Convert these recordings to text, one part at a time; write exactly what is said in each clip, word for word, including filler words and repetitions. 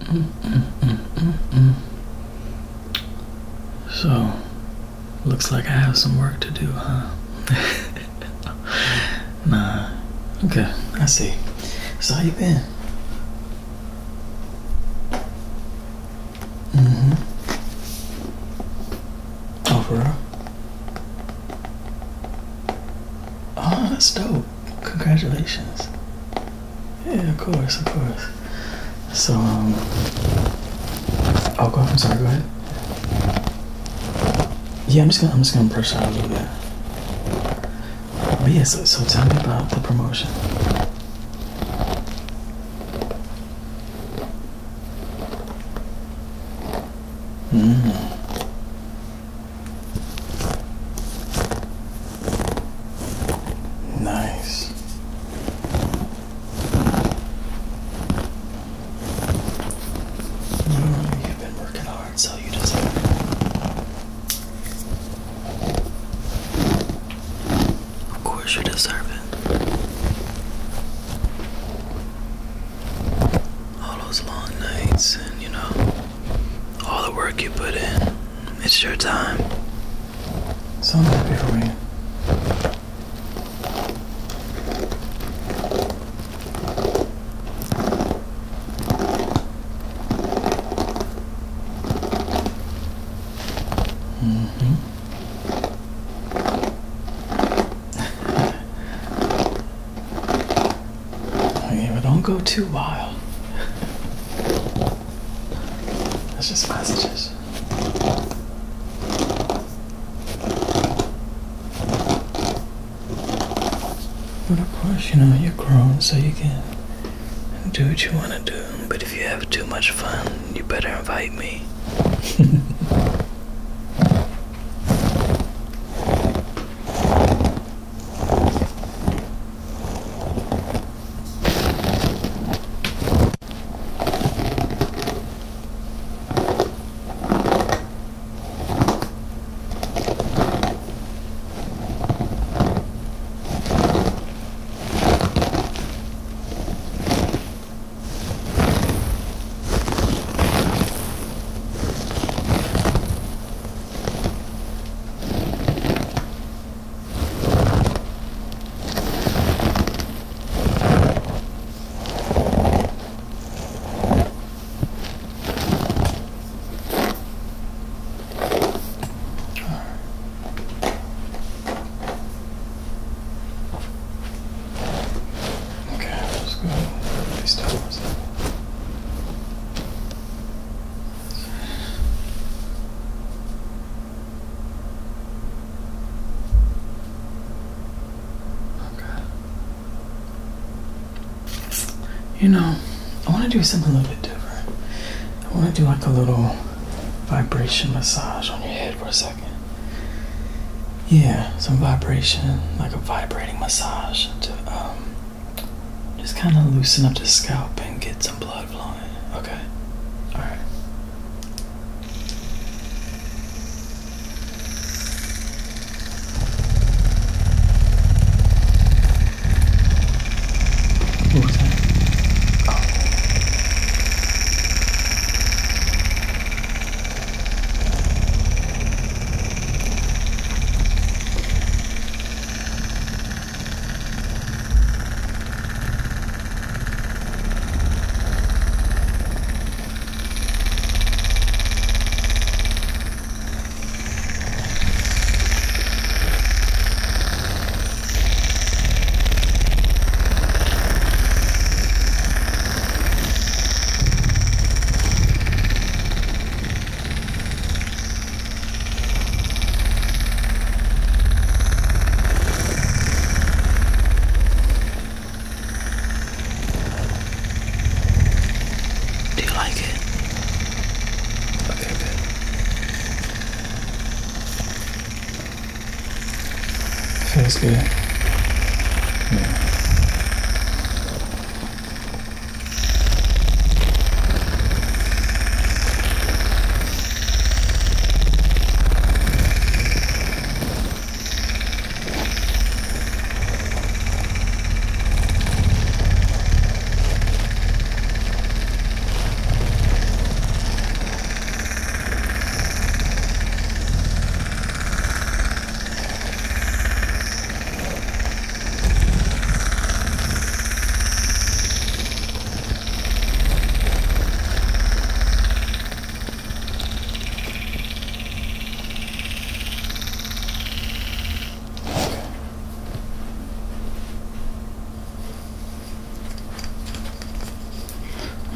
Mm, mm, mm, mm, mm. So, looks like I have some work to do, huh? Nah. Okay, I see. So how you been? Mm-hmm. Oh, for real? Oh, that's dope. Congratulations. Yeah, of course, of course. So, um... Oh, go ahead. I'm sorry, go ahead. Yeah, I'm just gonna, I'm just gonna brush out a little bit. But yeah, so, so tell me about the promotion. Mm. Nice. Mm, you've been working hard, so you deserve it. Of course you deserve it. All those long nights and, you know, all the work you put in. It's your time. So I'm happy for you. Mm-hmm. Okay, but don't go too wild. That's just messages. But of course, you know, you're grown, so you can do what you want to do. But if you have too much fun, you better invite me. You know, I want to do something a little bit different. I want to do like a little vibration massage on your head for a second. Yeah, some vibration, like a vibrating massage to um, just kind of loosen up the scalp and get some blood flowing. Okay? Alright. What was that? Feels good. Yeah.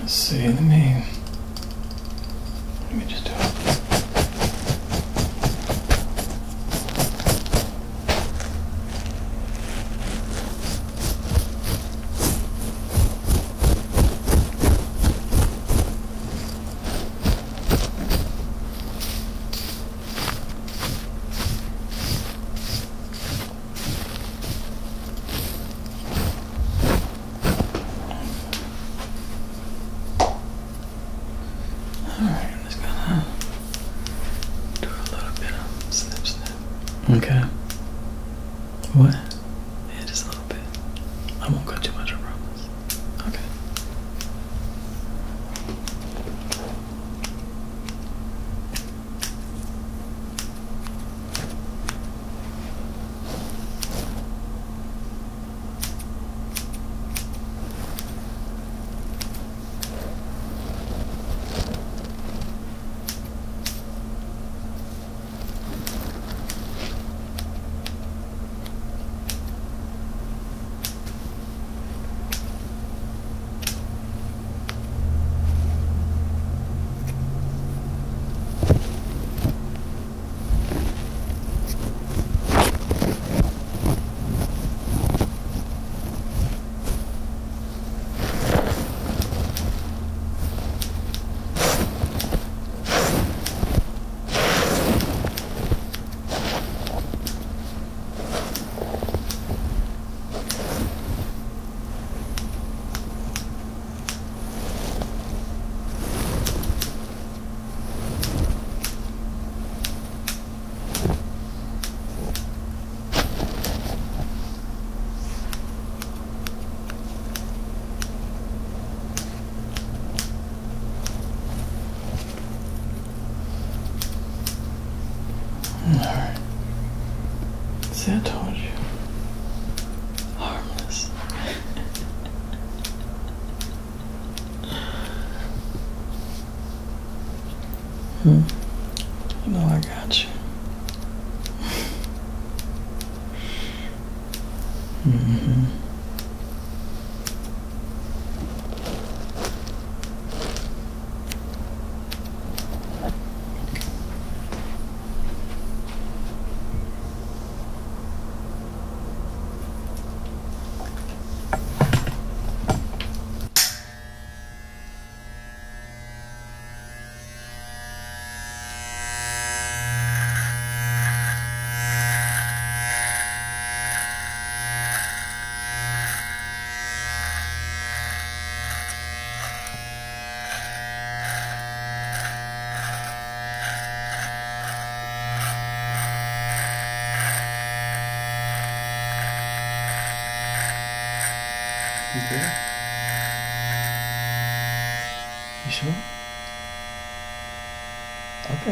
Let's see, let me, let me just do it. Alright, I'm just gonna do a little bit of snip snip. Okay. What? Yeah, just a little bit. I won't cut too much, I promise. Okay. Alright. See, I told you. Harmless. Hmm. You know I got you. Mm-hmm. You good? You sure? Okay.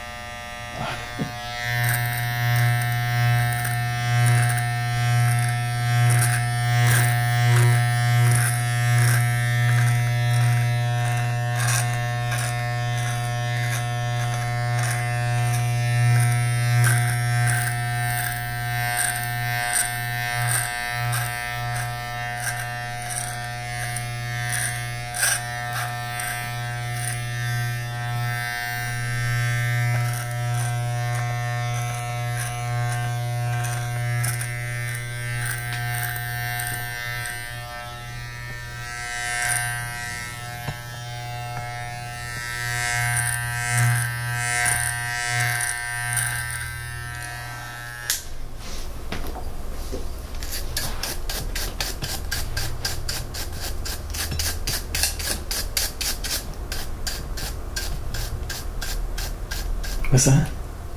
What's that?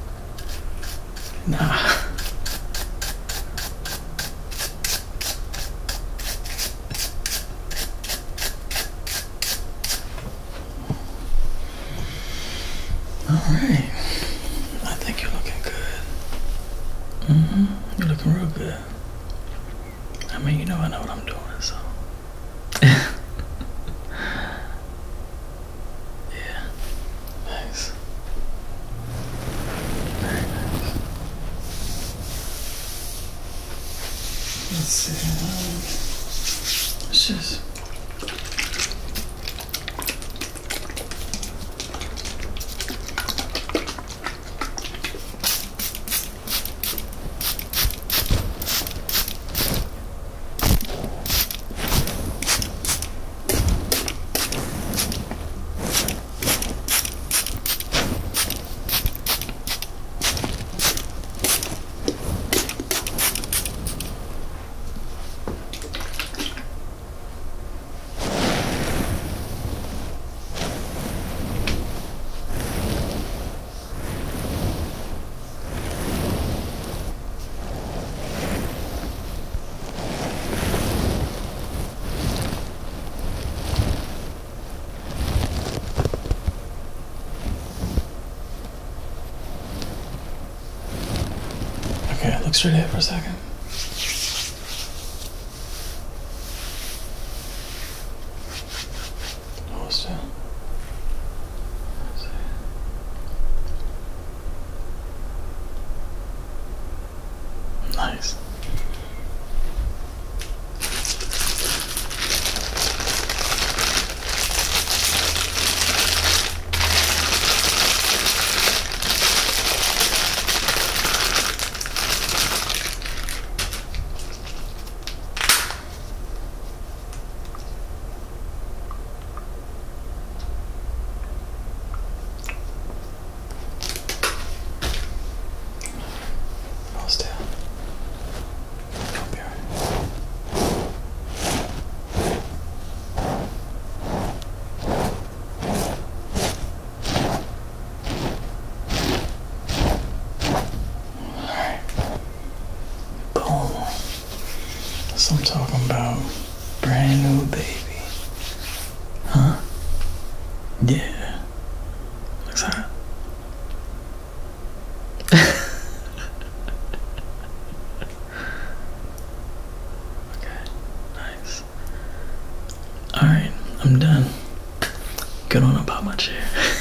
Nah. Alright. I think you're looking good. Mm-hmm. You're looking real good. I mean, you know I know what I'm doing, so. Yeah. Thanks. Very nice. Let's see. Um, let's just straight ahead for a second. Hold still. Nice. I'm talking about brand new baby. Huh? Yeah. Looks hot. Okay, nice. Alright, I'm done. Get on up out my chair.